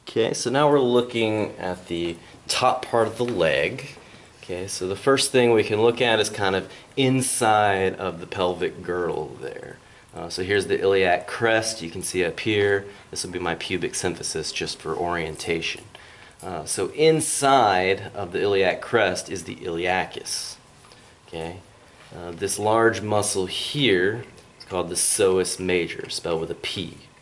Okay, so now we're looking at the top part of the leg. Okay, so the first thing we can look at is kind of inside of the pelvic girdle there. So here's the iliac crest, you can see up here. This will be my pubic symphysis just for orientation. So inside of the iliac crest is the iliacus. Okay, this large muscle here is called the psoas major, spelled with a P.